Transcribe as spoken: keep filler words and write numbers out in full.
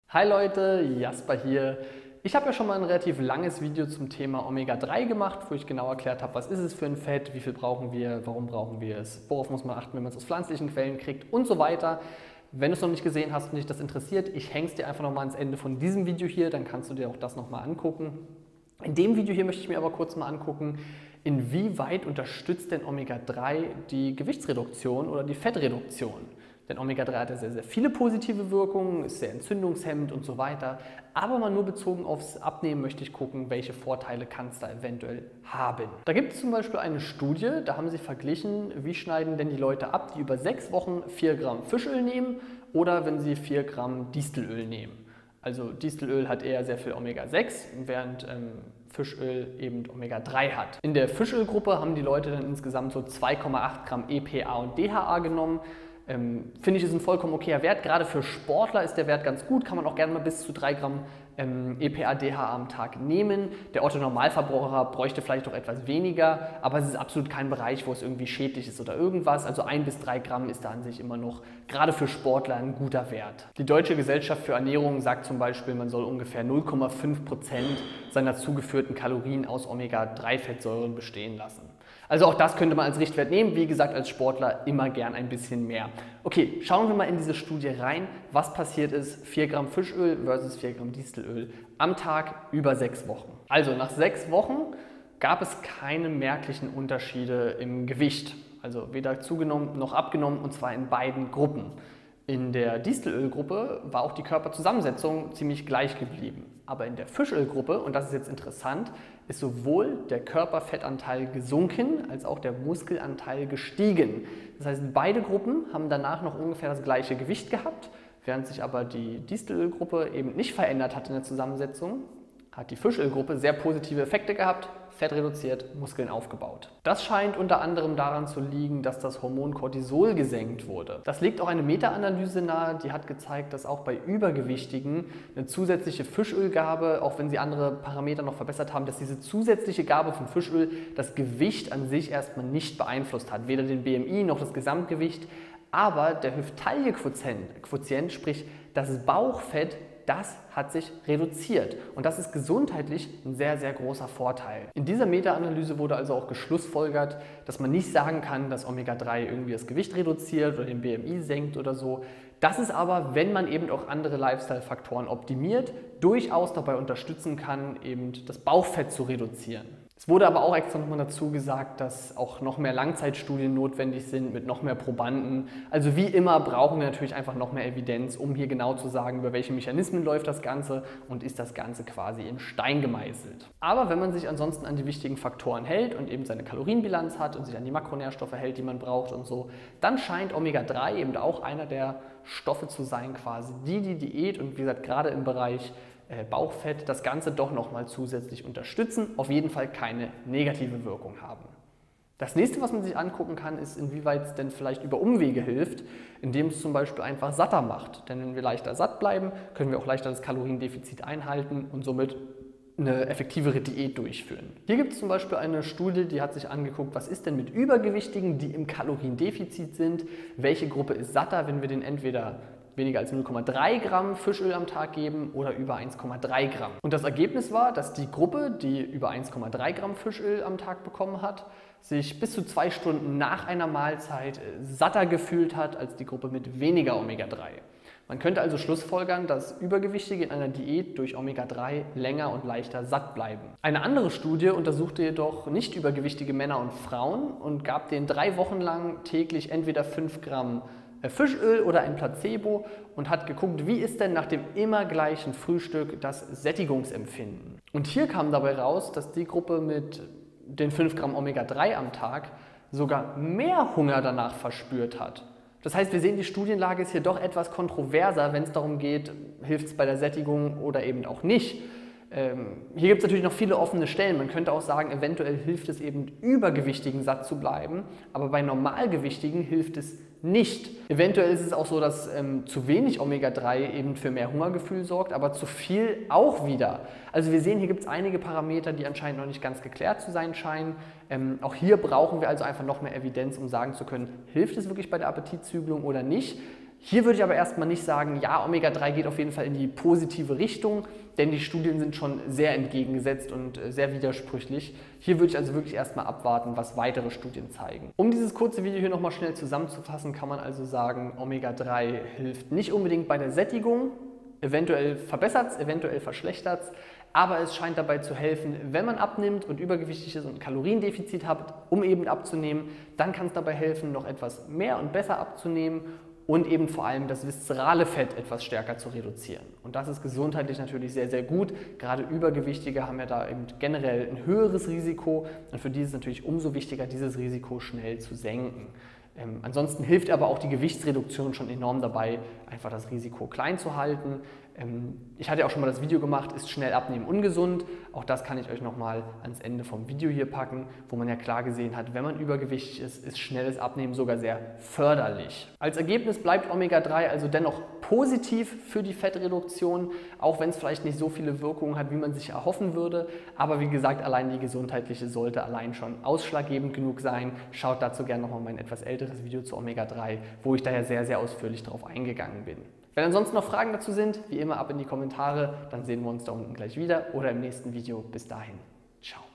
Hi Leute, Jasper hier. Ich habe ja schon mal ein relativ langes Video zum Thema Omega drei gemacht, wo ich genau erklärt habe, was ist es für ein Fett, wie viel brauchen wir, warum brauchen wir es, worauf muss man achten, wenn man es aus pflanzlichen Quellen kriegt und so weiter. Wenn du es noch nicht gesehen hast und dich das interessiert, ich hänge es dir einfach nochmal ans Ende von diesem Video hier, dann kannst du dir auch das nochmal angucken. In dem Video hier möchte ich mir aber kurz mal angucken, inwieweit unterstützt denn Omega drei die Gewichtsreduktion oder die Fettreduktion? Denn Omega drei hat ja sehr, sehr viele positive Wirkungen, ist sehr entzündungshemmend und so weiter. Aber mal nur bezogen aufs Abnehmen möchte ich gucken, welche Vorteile kann es da eventuell haben. Da gibt es zum Beispiel eine Studie, da haben sie verglichen, wie schneiden denn die Leute ab, die über sechs Wochen vier Gramm Fischöl nehmen oder wenn sie vier Gramm Distelöl nehmen. Also Distelöl hat eher sehr viel Omega sechs, während ähm, Fischöl eben Omega drei hat. In der Fischölgruppe haben die Leute dann insgesamt so zwei Komma acht Gramm E P A und D H A genommen. Ähm, finde ich, ist ein vollkommen okayer Wert. Gerade für Sportler ist der Wert ganz gut. Kann man auch gerne mal bis zu drei Gramm ähm, E P A D H A am Tag nehmen. Der Otto-Normalverbraucher bräuchte vielleicht auch etwas weniger, aber es ist absolut kein Bereich, wo es irgendwie schädlich ist oder irgendwas. Also ein bis drei Gramm ist da an sich immer noch, gerade für Sportler, ein guter Wert. Die Deutsche Gesellschaft für Ernährung sagt zum Beispiel, man soll ungefähr null Komma fünf Prozent seiner zugeführten Kalorien aus Omega drei Fettsäuren bestehen lassen. Also auch das könnte man als Richtwert nehmen, wie gesagt, als Sportler immer gern ein bisschen mehr. Okay, schauen wir mal in diese Studie rein, was passiert ist, vier Gramm Fischöl versus vier Gramm Distelöl am Tag über sechs Wochen. Also nach sechs Wochen gab es keine merklichen Unterschiede im Gewicht, also weder zugenommen noch abgenommen, und zwar in beiden Gruppen. In der Distelölgruppe war auch die Körperzusammensetzung ziemlich gleich geblieben. Aber in der Fischölgruppe, und das ist jetzt interessant, ist sowohl der Körperfettanteil gesunken, als auch der Muskelanteil gestiegen. Das heißt, beide Gruppen haben danach noch ungefähr das gleiche Gewicht gehabt, während sich aber die Distelölgruppe eben nicht verändert hat in der Zusammensetzung, hat die Fischölgruppe sehr positive Effekte gehabt, Fett reduziert, Muskeln aufgebaut. Das scheint unter anderem daran zu liegen, dass das Hormon Cortisol gesenkt wurde. Das legt auch eine Meta-Analyse nahe, die hat gezeigt, dass auch bei Übergewichtigen eine zusätzliche Fischölgabe, auch wenn sie andere Parameter noch verbessert haben, dass diese zusätzliche Gabe von Fischöl das Gewicht an sich erstmal nicht beeinflusst hat, weder den B M I noch das Gesamtgewicht, aber der Hüft-Taille-Quotient, sprich das Bauchfett, das hat sich reduziert und das ist gesundheitlich ein sehr, sehr großer Vorteil. In dieser Meta-Analyse wurde also auch geschlussfolgert, dass man nicht sagen kann, dass Omega drei irgendwie das Gewicht reduziert oder den B M I senkt oder so. Das ist aber, wenn man eben auch andere Lifestyle-Faktoren optimiert, durchaus dabei unterstützen kann, eben das Bauchfett zu reduzieren. Es wurde aber auch extra nochmal dazu gesagt, dass auch noch mehr Langzeitstudien notwendig sind mit noch mehr Probanden. Also wie immer brauchen wir natürlich einfach noch mehr Evidenz, um hier genau zu sagen, über welche Mechanismen läuft das Ganze und ist das Ganze quasi in Stein gemeißelt. Aber wenn man sich ansonsten an die wichtigen Faktoren hält und eben seine Kalorienbilanz hat und sich an die Makronährstoffe hält, die man braucht und so, dann scheint Omega drei eben auch einer der Stoffe zu sein, quasi die die Diät und wie gesagt gerade im Bereich Bauchfett das Ganze doch nochmal zusätzlich unterstützen, auf jeden Fall keine negative Wirkung haben. Das nächste, was man sich angucken kann, ist, inwieweit es denn vielleicht über Umwege hilft, indem es zum Beispiel einfach satter macht. Denn wenn wir leichter satt bleiben, können wir auch leichter das Kaloriendefizit einhalten und somit eine effektivere Diät durchführen. Hier gibt es zum Beispiel eine Studie, die hat sich angeguckt, was ist denn mit Übergewichtigen, die im Kaloriendefizit sind, welche Gruppe ist satter, wenn wir den entweder weniger als null Komma drei Gramm Fischöl am Tag geben oder über eins Komma drei Gramm. Und das Ergebnis war, dass die Gruppe, die über eins Komma drei Gramm Fischöl am Tag bekommen hat, sich bis zu zwei Stunden nach einer Mahlzeit satter gefühlt hat als die Gruppe mit weniger Omega drei. Man könnte also schlussfolgern, dass Übergewichtige in einer Diät durch Omega drei länger und leichter satt bleiben. Eine andere Studie untersuchte jedoch nicht übergewichtige Männer und Frauen und gab denen drei Wochen lang täglich entweder fünf Gramm Fischöl oder ein Placebo und hat geguckt, wie ist denn nach dem immer gleichen Frühstück das Sättigungsempfinden. Und hier kam dabei raus, dass die Gruppe mit den fünf Gramm Omega drei am Tag sogar mehr Hunger danach verspürt hat. Das heißt, wir sehen, die Studienlage ist hier doch etwas kontroverser, wenn es darum geht, hilft es bei der Sättigung oder eben auch nicht. Ähm, hier gibt es natürlich noch viele offene Stellen. Man könnte auch sagen, eventuell hilft es eben Übergewichtigen satt zu bleiben, aber bei Normalgewichtigen hilft es nicht. Eventuell ist es auch so, dass ähm, zu wenig Omega drei eben für mehr Hungergefühl sorgt, aber zu viel auch wieder. Also wir sehen, hier gibt es einige Parameter, die anscheinend noch nicht ganz geklärt zu sein scheinen. Ähm, auch hier brauchen wir also einfach noch mehr Evidenz, um sagen zu können, hilft es wirklich bei der Appetitzügelung oder nicht. Hier würde ich aber erstmal nicht sagen, ja, Omega drei geht auf jeden Fall in die positive Richtung, denn die Studien sind schon sehr entgegengesetzt und sehr widersprüchlich. Hier würde ich also wirklich erstmal abwarten, was weitere Studien zeigen. Um dieses kurze Video hier nochmal schnell zusammenzufassen, kann man also sagen, Omega drei hilft nicht unbedingt bei der Sättigung, eventuell verbessert es, eventuell verschlechtert es, aber es scheint dabei zu helfen, wenn man abnimmt und übergewichtig ist und ein Kaloriendefizit hat, um eben abzunehmen, dann kann es dabei helfen, noch etwas mehr und besser abzunehmen und eben vor allem das viszerale Fett etwas stärker zu reduzieren. Und das ist gesundheitlich natürlich sehr, sehr gut. Gerade Übergewichtige haben ja da eben generell ein höheres Risiko und für die ist es natürlich umso wichtiger, dieses Risiko schnell zu senken. Ähm, ansonsten hilft aber auch die Gewichtsreduktion schon enorm dabei, einfach das Risiko klein zu halten. Ähm, ich hatte ja auch schon mal das Video gemacht, ist schnell abnehmen ungesund? Auch das kann ich euch nochmal ans Ende vom Video hier packen, wo man ja klar gesehen hat, wenn man übergewichtig ist, ist schnelles Abnehmen sogar sehr förderlich. Als Ergebnis bleibt Omega drei also dennoch positiv für die Fettreduktion, auch wenn es vielleicht nicht so viele Wirkungen hat, wie man sich erhoffen würde. Aber wie gesagt, allein die gesundheitliche sollte allein schon ausschlaggebend genug sein. Schaut dazu gerne nochmal mein etwas älteres Video zu Omega drei, wo ich daher sehr, sehr ausführlich darauf eingegangen bin. Wenn ansonsten noch Fragen dazu sind, wie immer ab in die Kommentare, dann sehen wir uns da unten gleich wieder oder im nächsten Video. Bis dahin, ciao.